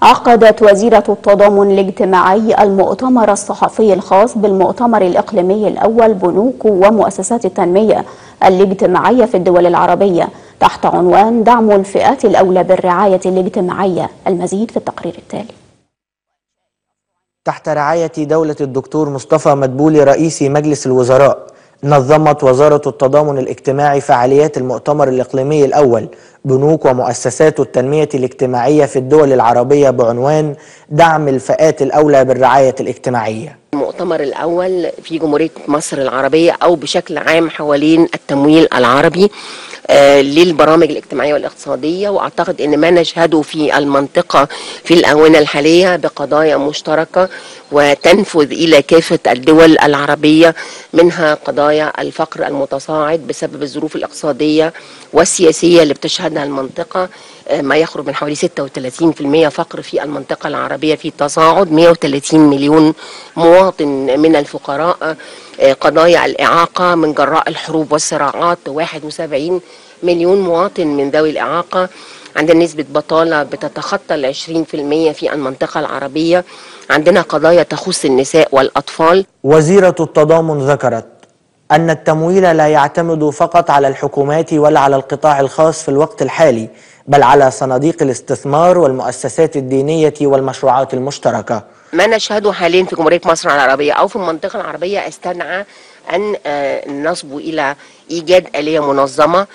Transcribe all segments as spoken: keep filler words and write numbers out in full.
عقدت وزيرة التضامن الاجتماعي المؤتمر الصحفي الخاص بالمؤتمر الإقليمي الأول بنوك ومؤسسات التنمية الاجتماعية في الدول العربية تحت عنوان دعم الفئات الأولى بالرعاية الاجتماعية. المزيد في التقرير التالي. تحت رعاية دولة الدكتور مصطفى مدبولي رئيس مجلس الوزراء، نظمت وزارة التضامن الاجتماعي فعاليات المؤتمر الإقليمي الأول بنوك ومؤسسات التنمية الاجتماعية في الدول العربية بعنوان دعم الفئات الأولى بالرعاية الاجتماعية. المؤتمر الأول في جمهورية مصر العربية أو بشكل عام حوالين التمويل العربي آه للبرامج الاجتماعية والاقتصادية، وأعتقد أن ما نشهده في المنطقة في الآونة الحالية بقضايا مشتركة وتنفذ إلى كافة الدول العربية، منها قضايا الفقر المتصاعد بسبب الظروف الاقتصادية والسياسية اللي بتشهدها المنطقة، ما يخرج من حوالي ستة وثلاثين بالمئة فقر في المنطقة العربية في تصاعد، مئة وثلاثين مليون مواطن من الفقراء، قضايا الإعاقة من جراء الحروب والصراعات واحد وسبعين مليون مواطن من ذوي الإعاقة، عندنا نسبة بطالة بتتخطى العشرين بالمئة في المنطقة العربية، عندنا قضايا تخص النساء والأطفال. وزيرة التضامن ذكرت أن التمويل لا يعتمد فقط على الحكومات ولا على القطاع الخاص في الوقت الحالي، بل على صناديق الاستثمار والمؤسسات الدينية والمشروعات المشتركة. ما نشهده حاليا في جمهورية مصر العربية أو في المنطقة العربية استدعى أن نصبو إلى إيجاد آلية منظمة،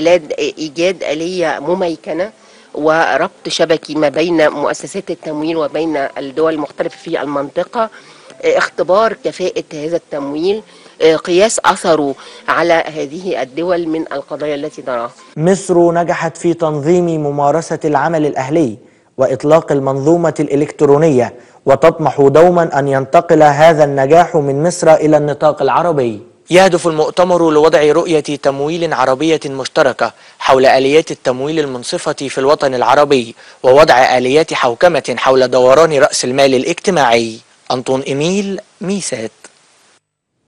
إيجاد آلية مميكنة وربط شبكي ما بين مؤسسات التمويل وبين الدول المختلفة في المنطقة، اختبار كفاءة هذا التمويل، قياس أثره على هذه الدول من القضايا التي نراها. مصر نجحت في تنظيم ممارسة العمل الأهلي وإطلاق المنظومة الإلكترونية، وتطمح دوما أن ينتقل هذا النجاح من مصر إلى النطاق العربي. يهدف المؤتمر لوضع رؤية تمويل عربية مشتركة حول آليات التمويل المنصفة في الوطن العربي، ووضع آليات حوكمة حول دوران رأس المال الاجتماعي. أنطون إميل، ميسات.